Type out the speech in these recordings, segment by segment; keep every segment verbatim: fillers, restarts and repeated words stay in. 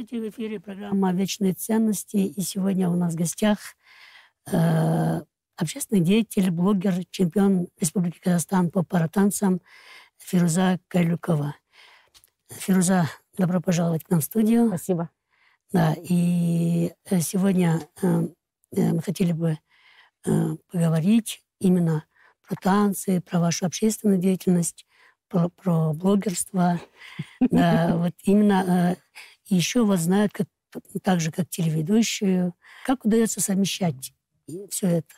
Здравствуйте, в эфире программа «Вечные ценности». И сегодня у нас в гостях э, общественный деятель, блогер, чемпион Республики Казахстан по паратанцам Фируза Кайлюкова. Фируза, добро пожаловать к нам в студию. Спасибо. Да, и сегодня э, мы хотели бы э, поговорить именно про танцы, про вашу общественную деятельность, про, про блогерство. Да, вот именно... еще вас знают как, так же, как телеведущую. Как удается совмещать все это?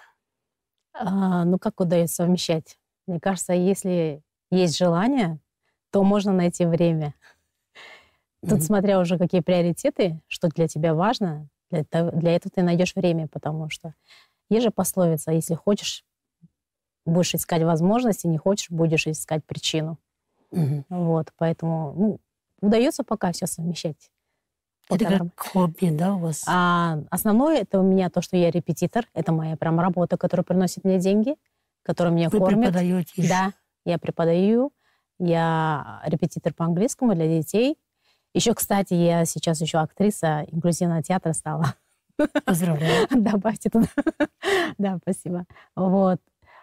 А, ну, как удается совмещать? Мне кажется, если есть желание, то можно найти время. Тут mm-hmm. смотря уже какие приоритеты, что для тебя важно, для, для этого ты найдешь время, потому что есть же пословица, если хочешь, будешь искать возможности, не хочешь, будешь искать причину. Mm-hmm. Вот, поэтому ну, удается пока все совмещать. Это как хобби, да, у вас? А, основное это у меня то, что я репетитор. Это моя прям работа, которая приносит мне деньги, которая меня Вы кормит. Вы преподаете? Да, я преподаю. Я репетитор по английскому для детей. Еще, кстати, я сейчас еще актриса инклюзивного театра стала. Поздравляю. Добавьте туда. Да, спасибо. Вот.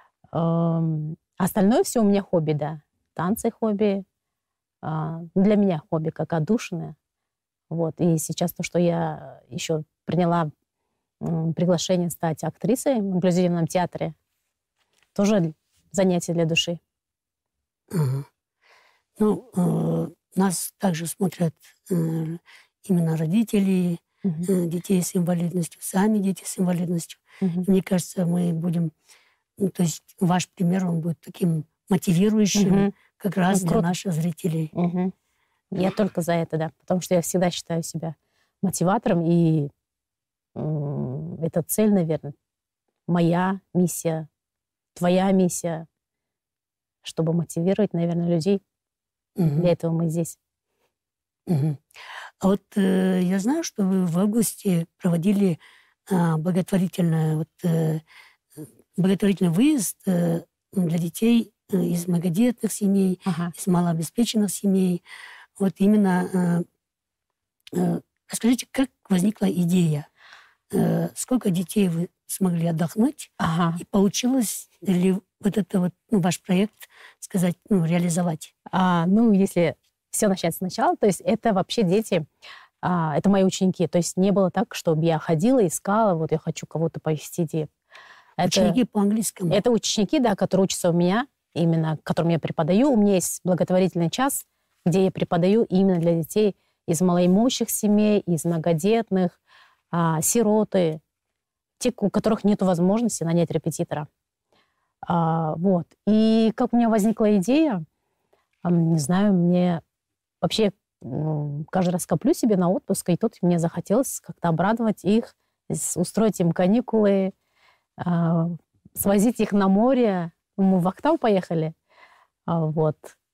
Остальное все у меня хобби, да. Танцы хобби. Для меня хобби как отдушина. Вот. И сейчас то, что я еще приняла м, приглашение стать актрисой в инклюзивном театре, тоже занятие для души. Ага. Ну, э, нас также смотрят э, именно родители uh-huh. э, детей с инвалидностью, сами дети с инвалидностью. Uh-huh. Мне кажется, мы будем... Ну, то есть ваш пример, он будет таким мотивирующим uh-huh. как раз ну, для наших зрителей. Uh-huh. Я только за это, да. Потому что я всегда считаю себя мотиватором. И м- это цель, наверное, моя миссия, твоя миссия, чтобы мотивировать, наверное, людей. Угу. Для этого мы здесь. Угу. А вот э, я знаю, что вы в августе проводили э, благотворительное, вот, э, благотворительный выезд э, для детей э, из многодетных семей, ага. из малообеспеченных семей. Вот именно э, э, расскажите, как возникла идея? Э, сколько детей вы смогли отдохнуть? Ага. И получилось ли вот это вот ну, ваш проект, сказать, ну, реализовать? А, ну, если все начать сначала, то есть это вообще дети, а, это мои ученики. То есть не было так, чтобы я ходила, искала, вот я хочу кого-то повезти. Это, ученики по-английскому? Это ученики, да, которые учатся у меня, именно, которым я преподаю. У меня есть благотворительный час, где я преподаю именно для детей из малоимущих семей, из многодетных, а, сироты, те, у которых нет возможности нанять репетитора. А, вот. И как у меня возникла идея, а, не знаю, мне вообще каждый раз коплю себе на отпуск, и тут мне захотелось как-то обрадовать их, устроить им каникулы, а, свозить их на море. Мы в Актау поехали. А, вот.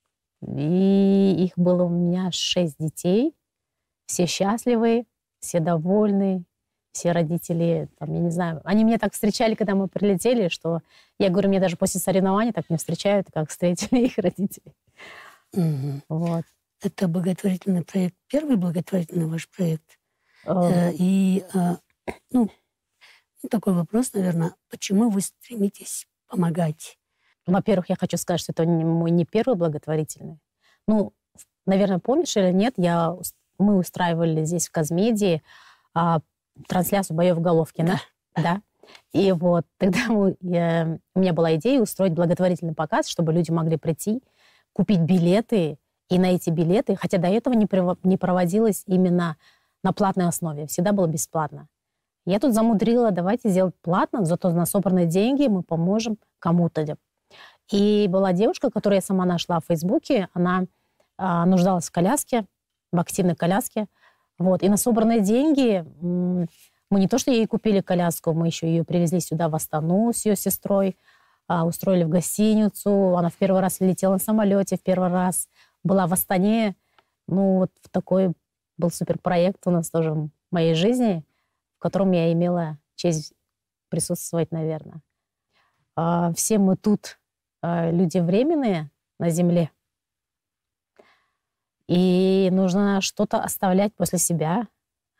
И их было у меня шесть детей. Все счастливы, все довольны, все родители, там, я не знаю, они меня так встречали, когда мы прилетели, что я говорю, мне даже после соревнований так не встречают, как встретили их родители. Угу. Вот. Это благотворительный проект, первый благотворительный ваш проект. Э, и, э, ну, такой вопрос, наверное, почему вы стремитесь помогать? Во-первых, я хочу сказать, что это мой не первый благотворительный. Ну, наверное, помнишь или нет, я, мы устраивали здесь в Казмедии а, трансляцию боев в Головкино. Да. да. И вот тогда мы, я, у меня была идея устроить благотворительный показ, чтобы люди могли прийти, купить билеты, и на эти билеты, хотя до этого не, не проводилось именно на платной основе, всегда было бесплатно. Я тут замудрила, давайте сделать платно, зато на собранные деньги мы поможем кому-то. И была девушка, которую я сама нашла в Фейсбуке, она а, нуждалась в коляске, в активной коляске. Вот. И на собранные деньги м- мы не то, что ей купили коляску, мы еще ее привезли сюда в Астану с ее сестрой, а, устроили в гостиницу. Она в первый раз летела на самолете, в первый раз была в Астане. Ну, вот такой был суперпроект у нас тоже в моей жизни, в котором я имела честь присутствовать, наверное. А, все мы тут люди временные на земле. И нужно что-то оставлять после себя.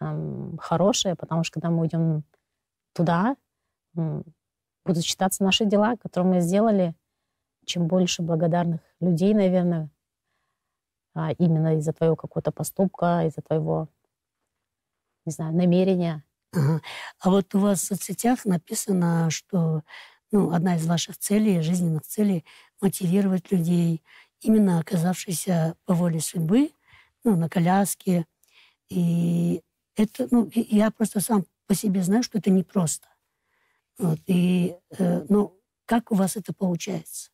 эм, хорошее, потому что когда мы уйдем туда, м, будут считаться наши дела, которые мы сделали. Чем больше благодарных людей, наверное, а, именно из-за твоего какого-то поступка, из-за твоего, не знаю, намерения. Ага. А вот у вас в соцсетях написано, что ну, одна из ваших целей, жизненных целей, мотивировать людей, именно оказавшихся по воле судьбы, ну, на коляске. И это, ну, и я просто сам по себе знаю, что это непросто. Вот, и, э, ну, как у вас это получается?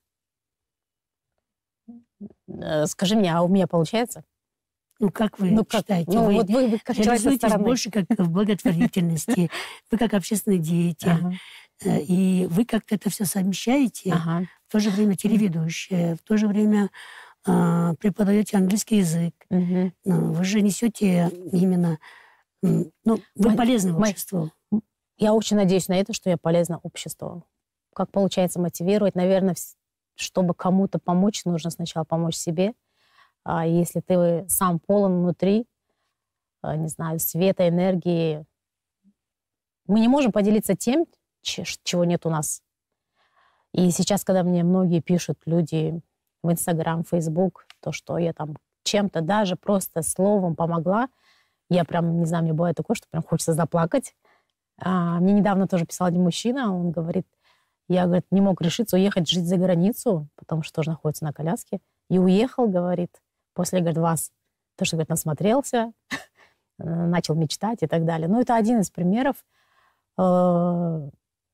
Э, Скажи мне, а у меня получается? Ну, как вы Ну, как? считаете? Ну, Вы вот вы, вы как человек со реализуетесь стороны. больше как в благотворительности, вы как общественный деятель, Ага, э, и вы как-то это все совмещаете, ага. в то же время телеведущая, в то же время а, преподаете английский язык. Мгм. Ну, вы же несете именно, м, ну, вы Мо- полезны мо- обществу. Я очень надеюсь на это, что я полезна обществу. Как получается мотивировать? Наверное, вс- чтобы кому-то помочь, нужно сначала помочь себе. А если ты сам полон внутри, а, не знаю, света, энергии, мы не можем поделиться тем, че- чего нет у нас. И сейчас, когда мне многие пишут люди в Инстаграм, Фейсбук, то, что я там чем-то даже просто словом помогла, я прям, не знаю, мне бывает такое, что прям хочется заплакать. А, мне недавно тоже писал один мужчина, он говорит, я, говорит, не мог решиться уехать жить за границу, потому что тоже находится на коляске. И уехал, говорит, после, говорит, вас. То, что, говорит, насмотрелся, начал мечтать и так далее. Ну, это один из примеров. Э,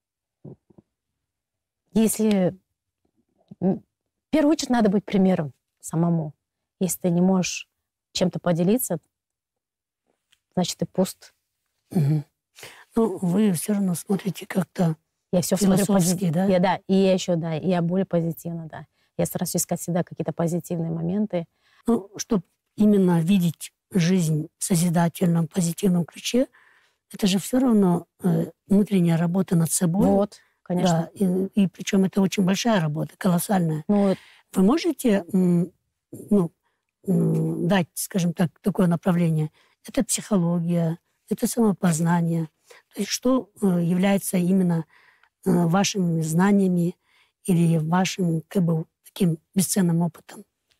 Если... м, В первую очередь надо быть примером самому. Если ты не можешь чем-то поделиться, значит, ты пуст. Мгм. Ну, вы все равно смотрите как-то Я все смотрю философски, позитивно. да? Я, да, и я еще, да, я более позитивно, да. Я стараюсь искать всегда какие-то позитивные моменты. Ну, чтобы именно видеть жизнь в созидательном, позитивном ключе, это же все равно э, внутренняя работа над собой. Вот, конечно. Да, и, и причем это очень большая работа, колоссальная. Ну, Вы можете м, ну, м, дать, скажем так, такое направление? Это психология, это самопознание. То есть что э, является именно э, вашими знаниями или вашим как бы, таким бесценным опытом?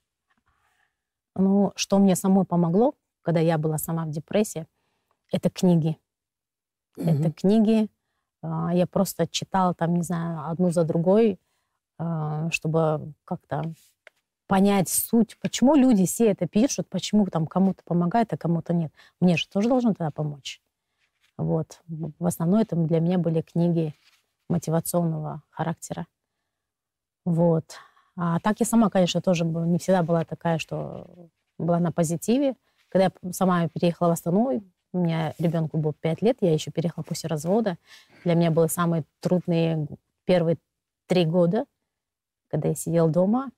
ну, что мне самой помогло, когда я была сама в депрессии, это книги. Это Мгм. книги. а, Я просто читала там, не знаю, одну за другой, а, чтобы как-то понять суть, почему люди все это пишут, почему там кому-то помогает, а кому-то нет. Мне же тоже должен тогда помочь. Вот. В в основном это для меня были книги мотивационного характера. Вот. А так я сама, конечно, тоже б- не всегда была такая, что была на позитиве. Когда я п- сама переехала в Астану, у меня ребенку было пять лет, я еще переехала после развода. Для меня были самые трудные первые три года, когда я сидела дома,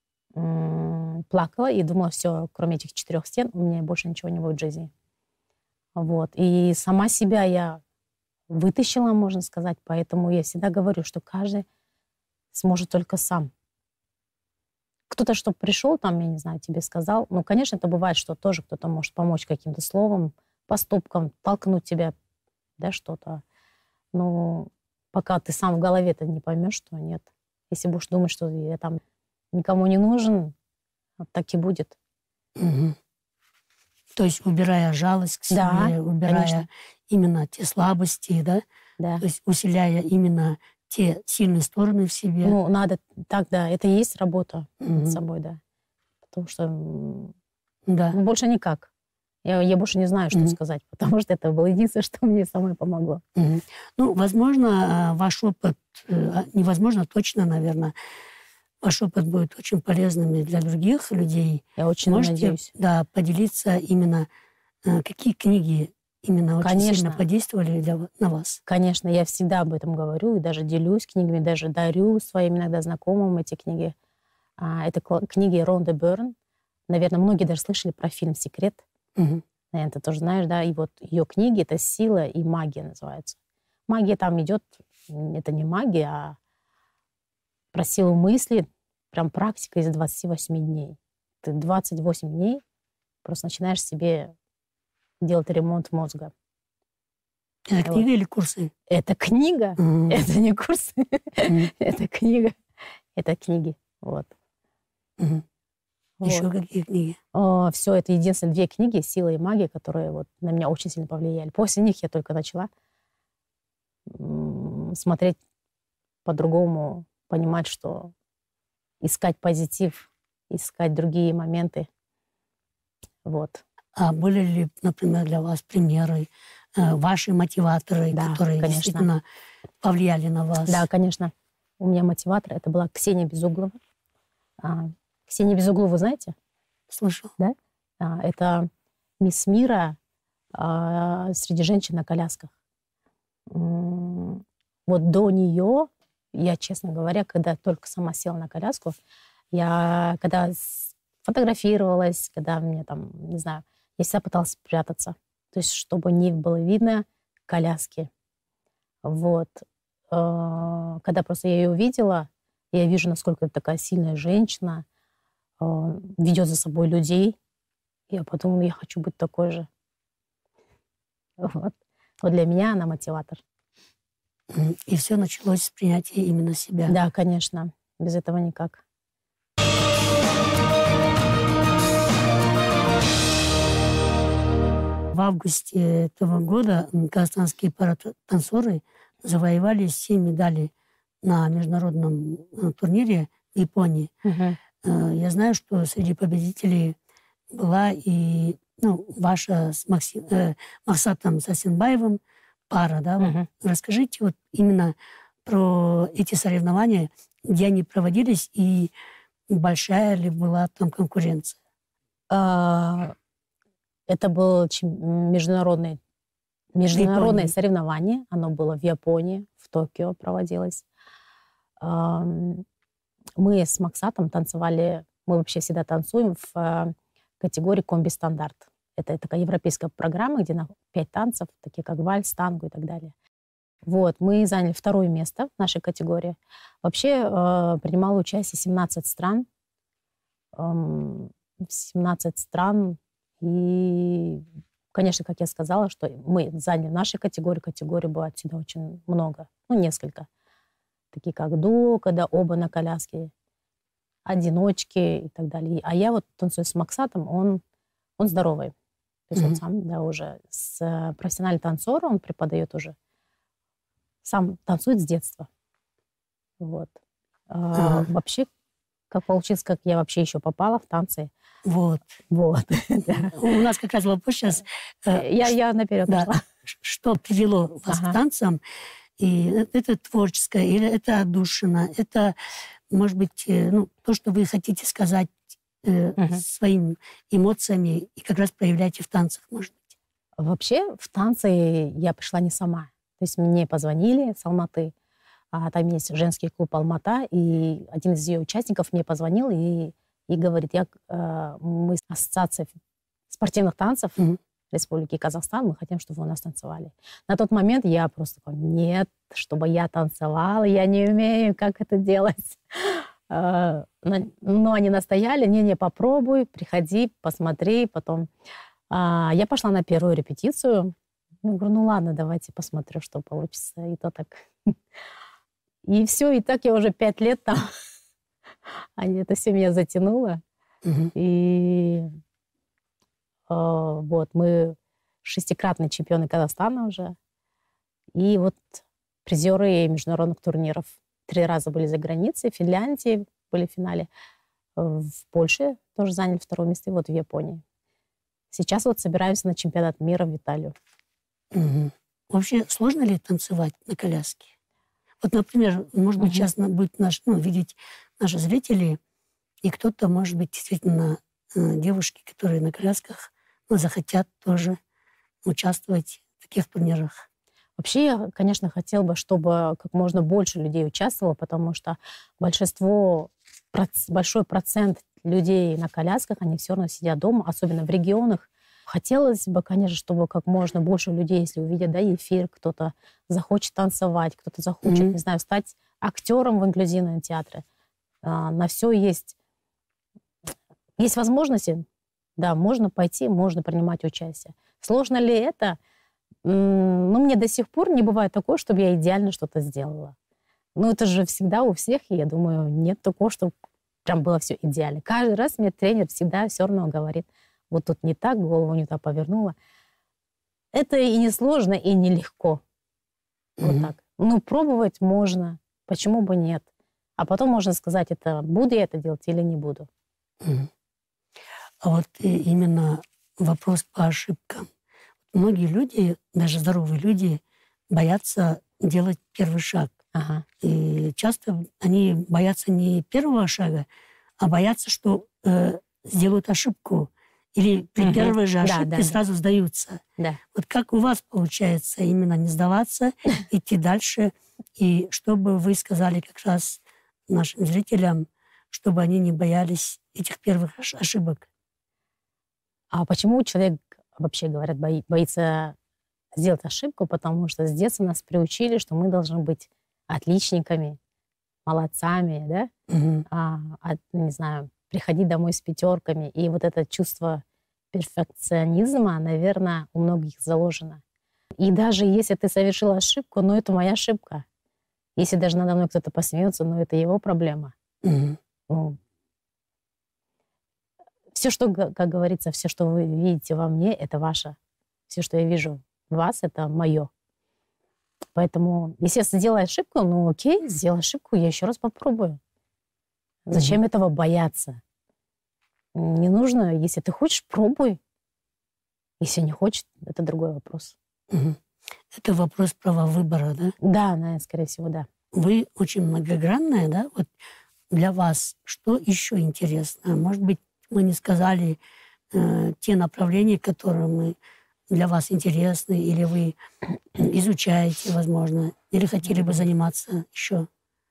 м, плакала и думала, все, кроме этих четырех стен, у меня больше ничего не будет в жизни. Вот. И сама себя я вытащила, можно сказать, поэтому я всегда говорю, что каждый сможет только сам. Кто-то, что пришел, там, я не знаю, тебе сказал, ну, конечно, это бывает, что тоже кто-то может помочь каким-то словом, поступком, толкнуть тебя, да, что-то. Но пока ты сам в голове это не поймешь, что нет. Если будешь думать, что я там никому не нужен, вот так и будет. Мгм. То есть убирая жалость к Да, себе, убирая конечно. именно те слабости, да, Да. то есть усиляя именно те сильные стороны в себе. Ну, надо так, да, это и есть работа над Мгм. собой, да. Потому что м, Да. ну, больше никак. Я, я больше не знаю, что Мгм. сказать, потому что это было единственное, что мне самой помогло. Мгм. Ну, возможно, а, ваш опыт, э, а, невозможно точно, наверное, ваш опыт будет очень полезным и для других людей. Я очень Можете, надеюсь. да, поделиться именно, э, какие книги именно очень сильно Конечно. подействовали для, ва- на вас? Конечно, я всегда об этом говорю и даже делюсь книгами, даже дарю своим иногда знакомым эти книги. А, это кла- книги Ронды Бyrne. Наверное, многие даже слышали про фильм «Секрет». Мгм. Наверное, ты тоже знаешь, да? И вот ее книги — это «Сила» и «Магия» называются. Магия там идет, м, это не магия, а про силу мысли, прям практика из двадцати восьми дней. Ты двадцать восемь дней просто начинаешь себе делать ремонт мозга. Это Вот. книга или курсы? Это книга, Мгм. это не курсы, Мгм. это книга, это книги. Вот. Мгм. Еще Вот. какие книги? Все, это единственные две книги «Сила и магия», которые вот на меня очень сильно повлияли. После них я только начала м, смотреть по-другому, понимать, что искать позитив, искать другие моменты. Вот. А были ли, например, для вас примеры, э, ваши мотиваторы, Да, которые конечно. действительно повлияли на вас? Да, конечно. У меня мотиватор это была Ксения Безуглова. А, Ксения Безуглову вы знаете? Слышал. Да? А, это мисс мира а, среди женщин на колясках. М, Вот до нее, я, честно говоря, когда только сама села на коляску, я когда с- фотографировалась, когда мне там, не знаю, я всегда пыталась спрятаться. То есть, чтобы не было видно коляски. Вот. Э, Когда просто я ее увидела, я вижу, насколько это такая сильная женщина, э, ведет за собой людей. Я подумала, я хочу быть такой же. Вот. Вот для меня она мотиватор. Мгм. И все началось с принятия именно себя. Да, конечно. Без этого никак. В августе этого года м, казахстанские паратанцоры завоевали семь медалей на международном э, турнире в Японии. Мгм. Э, Я знаю, что среди победителей была и ну, ваша с Макси- э, Максатом Сасенбаевым пара. Да? Вот Мгм. расскажите вот именно про эти соревнования, где они проводились и большая ли была там конкуренция. А, Это был чем- международный, международное Японии. соревнование. Оно было в Японии, в Токио проводилось. Ам, Мы с Максатом танцевали, мы вообще всегда танцуем в а, категории комби-стандарт. Это такая европейская программа, где на пять танцев, такие как вальс, танго и так далее. Вот, мы заняли второе место в нашей категории. Вообще э, принимало участие семнадцать стран. эм, семнадцать стран. И, конечно, как я сказала, что мы заняли в нашей категории. Категорий было отсюда очень много. Ну, несколько. Такие как дуо, когда оба на коляске, одиночки и так далее. А я вот танцую с Максатом, он, он здоровый. То есть Мгм. он сам, да, уже с э, профессиональный танцор, он преподает уже. Сам танцует с детства. Вот. А, Ага. вообще, как получилось, как я вообще еще попала в танцы. Вот. Вот. Да. У нас как раз вопрос сейчас, э, Я, я наперед да, пошла. ш- что привело вас к Ага. танцам? И э- это творческое, или это отдушина, это, может быть, э, ну, то, что вы хотите сказать э, Мгм. своими эмоциями и как раз проявляете в танцах, может быть. Вообще в танцы я пришла не сама. То есть мне позвонили с Алматы, а там есть женский клуб «Алмата», и один из ее участников мне позвонил и, и говорит, я, э, мы ассоциация спортивных танцев Мгм. Республики Казахстан, мы хотим, чтобы вы у нас танцевали. На тот момент я просто такой, нет, чтобы я танцевала, я не умею, как это делать. А, Но, но они настояли, не-не, попробуй, приходи, посмотри, потом. А, Я пошла на первую репетицию. Я говорю, ну ладно, давайте посмотрю, что получится. И то так. И все, и так я уже пять лет там. А это все меня затянуло. Мгм. И а, вот мы шестикратные чемпионы Казахстана уже. И вот призеры международных турниров. Три раза были за границей, в Финляндии были в финале, э, в Польше тоже заняли второе место, и вот в Японии. Сейчас вот собираемся на чемпионат мира в Италию. Мгм. Вообще сложно ли танцевать на коляске? Вот, например, может быть, Мгм. сейчас на- будет наш, ну, видеть наши зрители, и кто-то, может быть, действительно э, девушки, которые на колясках, ну, захотят тоже участвовать в таких турнирах. Вообще, я, конечно, хотела бы, чтобы как можно больше людей участвовало, потому что большинство, проц- большой процент людей на колясках, они все равно сидят дома, особенно в регионах. Хотелось бы, конечно, чтобы как можно больше людей, если увидят, да, эфир, кто-то захочет танцевать, кто-то захочет, Мгм. не знаю, стать актером в инклюзивном театре. А, на все есть, есть возможности, да, можно пойти, можно принимать участие. Сложно ли это? Ну, мне до сих пор не бывает такого, чтобы я идеально что-то сделала. Ну, это же всегда у всех, и я думаю, нет такого, чтобы прям было все идеально. Каждый раз мне тренер всегда все равно говорит, вот тут не так, голову не так повернула. Это и не сложно, и не легко. Mm-hmm. Вот так. Ну, пробовать можно, почему бы нет. А потом можно сказать, это буду я это делать или не буду. Mm-hmm. А вот именно вопрос по ошибкам. Многие люди, даже здоровые люди, боятся делать первый шаг. Ага. И часто они боятся не первого шага, а боятся, что э, сделают ошибку. Или при угу. первой же ошибке да, да, сразу да. сдаются. Да. Вот как у вас получается именно не сдаваться, идти дальше? И что бы вы сказали как раз нашим зрителям, чтобы они не боялись этих первых ошибок? А почему человек, вообще говорят, бои, боится сделать ошибку? Потому что с детства нас приучили, что мы должны быть отличниками, молодцами, да? Угу. А, а, не знаю, приходить домой с пятерками. И вот это чувство перфекционизма, наверное, у многих заложено. И даже если ты совершил ошибку, ну, это моя ошибка. Если даже надо мной кто-то посмеется, ну, это его проблема. Угу. Ну, все, что, как говорится, все, что вы видите во мне, это ваше. Все, что я вижу в вас, это мое. Поэтому, если я сделаю ошибку, ну, окей, сделаю ошибку, я еще раз попробую. Зачем угу. этого бояться? Не нужно. Если ты хочешь, пробуй. Если не хочешь, это другой вопрос. Угу. Это вопрос права выбора, да? Да, наверное, скорее всего, да. Вы очень многогранная, да? Вот для вас что еще интересно? Может быть, мы не сказали э, те направления, которые мы, для вас интересны, или вы изучаете, возможно, или хотели бы заниматься еще?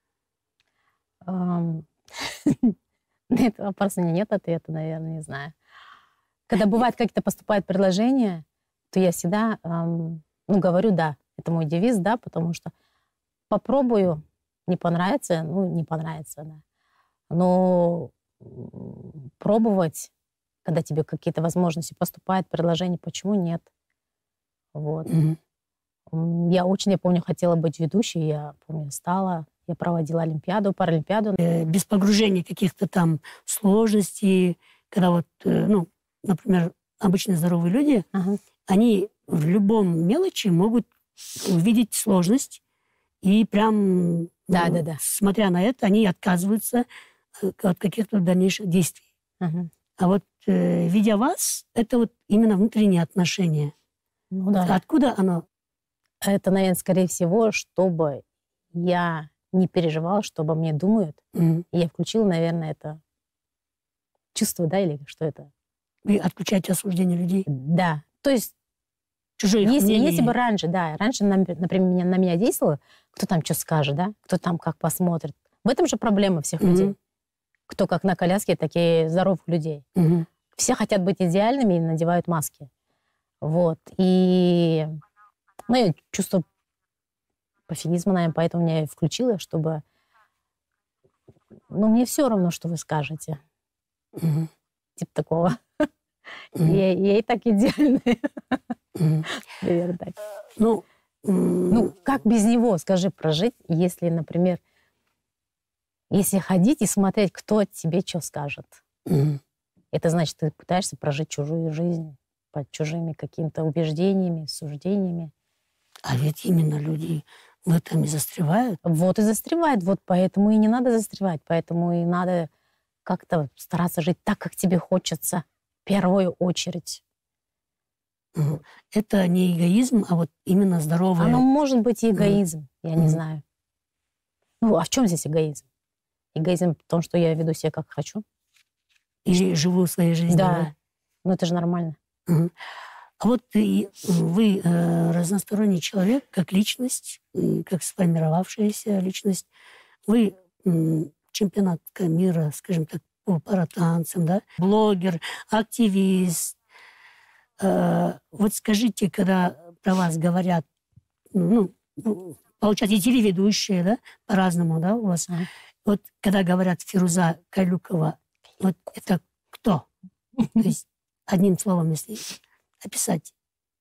Um... На этот вопрос у меня нет ответа, наверное, не знаю. Когда бывает, какие-то поступают предложения, то я всегда, эм, ну, говорю «да». Это мой девиз «да», потому что попробую, не понравится, ну, не понравится, да. Но пробовать, когда тебе какие-то возможности поступают, предложения, почему нет? Вот. Mm-hmm. Я очень, я помню, хотела быть ведущей, я помню, стала... Я проводила Олимпиаду, Паралимпиаду. Без погружения каких-то там сложностей, когда вот, ну, например, обычно здоровые люди, ага. они в любом мелочи могут увидеть сложность, и прям, да, ну, да, да. смотря на это, они отказываются от каких-то дальнейших действий. Ага. А вот, э, видя вас, это вот именно внутреннее отношение. Ну, да. Откуда оно? Это, наверное, скорее всего, чтобы я... не переживала, что обо мне думают. Mm-hmm. И я включила, наверное, это чувство, да, или что это? Вы отключаете осуждение людей? Да. То есть, чужие если, мнения. если бы раньше, да, раньше, например, меня, на меня действовало, кто там что скажет, да, кто там как посмотрит. В этом же проблема всех Mm-hmm. людей. Кто как на коляске, так и здоровых людей. Mm-hmm. Все хотят быть идеальными и надевают маски. Вот. И, ну, я чувство пофигизма, наверное, поэтому меня и включила, чтобы... Ну, мне все равно, что вы скажете. Mm-hmm. Типа такого. Mm-hmm. Я, я и так идеальная. Mm-hmm. Наверное, так. Ну, mm-hmm. ну, как без него, скажи, прожить, если, например, если ходить и смотреть, кто тебе что скажет. Mm-hmm. Это значит, ты пытаешься прожить чужую жизнь под чужими какими-то убеждениями, суждениями. А ведь именно люди в этом и застревают. Вот и застревает. Вот поэтому и не надо застревать. Поэтому и надо как-то стараться жить так, как тебе хочется. В первую очередь. Это не эгоизм, а вот именно здоровое... Оно может быть и эгоизм. Mm. Я не mm. знаю. Ну, а в чем здесь эгоизм? Эгоизм в том, что я веду себя как хочу. Или живу своей жизнью. Да. да? Ну, это же нормально. Mm. А вот и вы э, разносторонний человек, как личность, как сформировавшаяся личность. Вы э, чемпионатка мира, скажем так, по паратанцам, да? Блогер, активист. Э, вот скажите, когда про вас говорят, ну, получается, и телеведущие, да, по-разному, да, у вас. Mm. Вот когда говорят Фируза Кайлюкова, вот это кто? То есть одним словом, если... описать.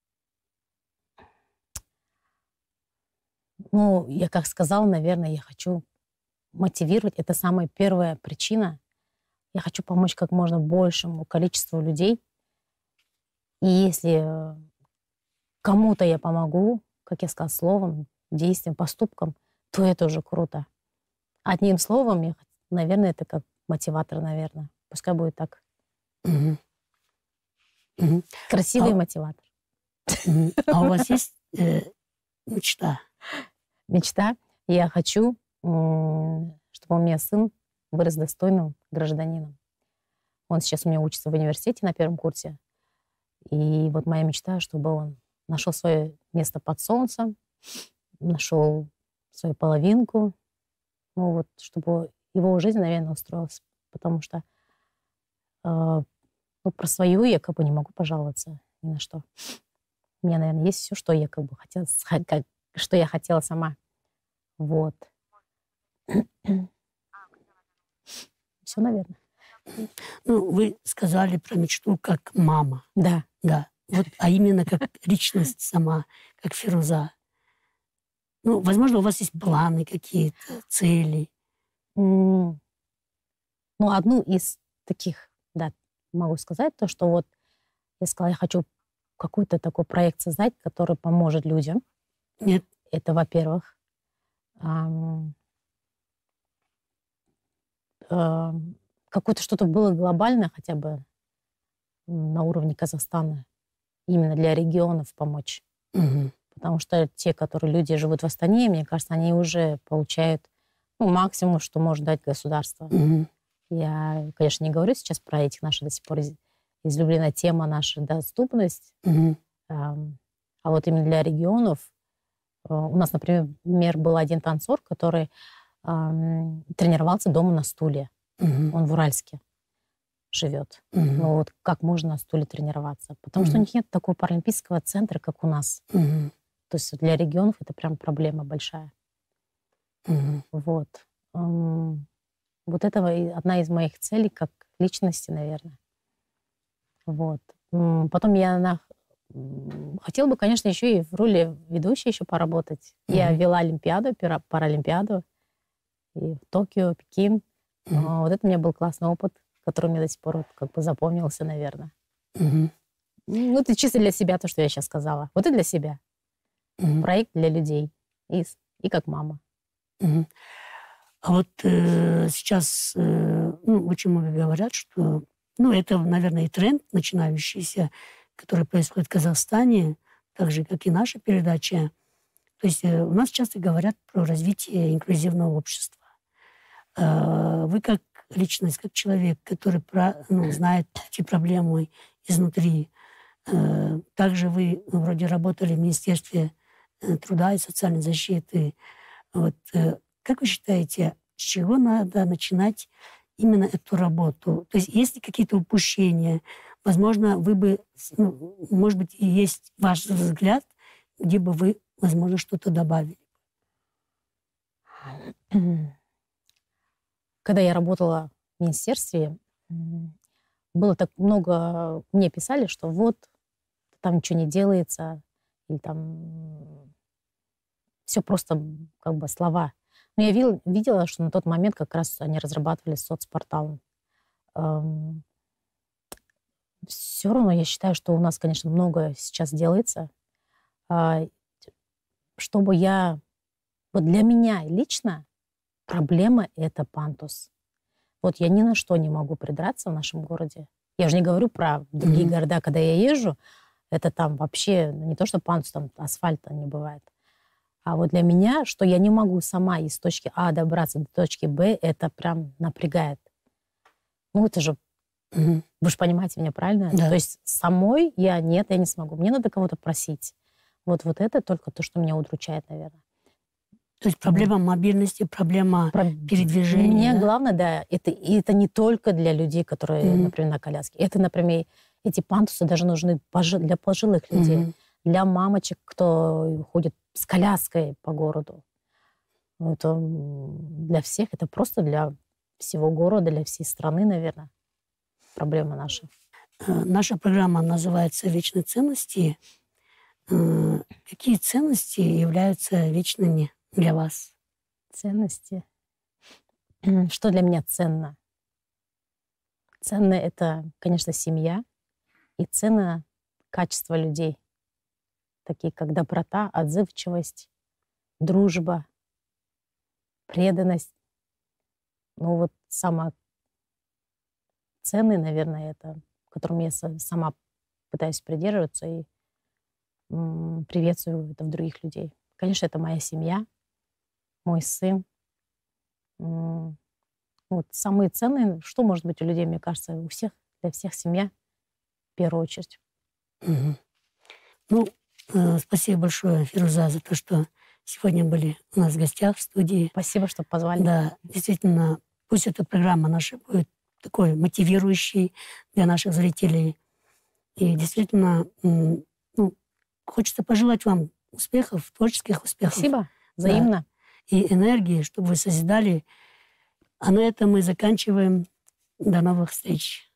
Ну, я как сказала, наверное, я хочу мотивировать. Это самая первая причина. Я хочу помочь как можно большему количеству людей. И если кому-то я помогу, как я сказала, словом, действием, поступком, то это уже круто. Одним словом, я, наверное, это как мотиватор, наверное. Пускай будет так. Мгм. Мгм. Красивый А, мотиватор. мгм. А у вас есть э, мечта? Мечта. Я хочу, м, чтобы у меня сын вырос достойным гражданином. Он сейчас у меня учится в университете на первом курсе. И вот моя мечта, чтобы он нашел свое место под солнцем, нашел свою половинку. Ну вот, чтобы его жизнь, наверное, устроилась. Потому что э, ну, про свою я как бы не могу пожаловаться ни на что. У меня, наверное, есть все, что я как бы хотела, с- ха- как- что я хотела сама. Вот. Все, наверное. Ну, вы сказали про мечту как мама, Да. да. Вот, а именно как личность сама, как Фируза. Ну, возможно, у вас есть планы какие-то, цели. М, Ну, одну из таких, да, могу сказать, то, что вот я сказала, я хочу какой-то такой проект создать, который поможет людям. Нет? Это, во-первых. Ам, ам, Какое-то что-то было глобальное хотя бы м, на уровне Казахстана, именно для регионов помочь. Мгм. Потому что те, которые люди живут в Астане, мне кажется, они уже получают ну, максимум, что может дать государство. Мгм. Я, конечно, не говорю сейчас про этих наши до сих пор из- излюбленная тема, наша доступность. Мгм. Ам, А вот именно для регионов э, у нас, например, был один танцор, который ам, тренировался дома на стуле. Мгм. Он в Уральске живет. Мгм. Ну вот как можно на стуле тренироваться? Потому что у Мгм. них нет такого паралимпийского центра, как у нас. Мгм. То есть для регионов это прям проблема большая. Мгм. Вот. Ам, Вот это и одна из моих целей как личности, наверное. Вот. М, Потом я на... м, хотела бы, конечно, еще и в роли ведущей еще поработать. Я Мгм. вела Олимпиаду, пара- Паралимпиаду, и в Токио, Пекин. Мгм. А, Вот это у меня был классный опыт, который мне до сих пор вот как бы запомнился, наверное. Мгм. Ну, это чисто для себя, то, что я сейчас сказала. Вот и для себя. Мгм. Проект для людей. И, с- и как мама. Мгм. А вот э, сейчас э, ну, очень много говорят, что ну, это, наверное, и тренд начинающийся, который происходит в Казахстане, так же, как и наша передача. То есть э, у нас часто говорят про развитие инклюзивного общества. Э, вы как личность, как человек, который про, ну, знает эти проблемы изнутри, э, также вы ну, вроде работали в Министерстве э, труда и социальной защиты. Вот, э, как вы считаете, с чего надо начинать именно эту работу? То есть есть ли какие-то упущения? Возможно, вы бы, с- ну, может быть, и есть ваш взгляд, где бы вы, возможно, что-то добавили. Когда я работала в министерстве, м, было так много... Мне писали, что вот, там ничего не делается, или там все просто м, как бы слова. Но я вил- видела, что на тот момент как раз они разрабатывали соцпортал. Все равно я считаю, что у нас, конечно, много сейчас делается. А, Чтобы я... Вот для меня лично проблема — это пандус. Вот я ни на что не могу придраться в нашем городе. Я уже не говорю про другие Мгм. города, когда я езжу, это там вообще ну, не то, что пандус, там асфальта не бывает. А вот для меня, что я не могу сама из точки А добраться до точки Б, это прям напрягает. Ну, это же, Мгм. вы же понимаете меня правильно? То Да. есть самой я нет, я не смогу. Мне надо кого-то просить. Вот, вот это только то, что меня удручает, наверное. То есть Вот. проблема мобильности, проблема Про... передвижения, Мне да? главное, да, это, и это не только для людей, которые, Мгм. например, на коляске. Это, например, эти пандусы даже нужны пожи- для пожилых людей, Мгм. для мамочек, кто ходит с коляской по городу. Ну, это м, для всех, это просто для всего города, для всей страны, наверное, проблема наша. Э, Наша программа называется «Вечные ценности». Э, Какие ценности являются вечными для вас? Ценности. Что для меня ценно? Ценно — это, конечно, семья, и ценно качество людей, такие как доброта, отзывчивость, дружба, преданность. Ну вот самое ценное, наверное, это, которым я сама пытаюсь придерживаться и м, приветствую это в других людей. Конечно, это моя семья, мой сын. М, Вот самые ценные, что может быть у людей, мне кажется, у всех, для всех семья в первую очередь. Мгм. Ну, э, спасибо большое, Фируза, за то, что сегодня были у нас в гостях в студии. Спасибо, что позвали. Да, действительно, пусть эта программа наша будет такой мотивирующей для наших зрителей. И действительно, м, ну, хочется пожелать вам успехов, творческих успехов. Спасибо, взаимно. И энергии, чтобы вы созидали. А на этом мы заканчиваем. До новых встреч.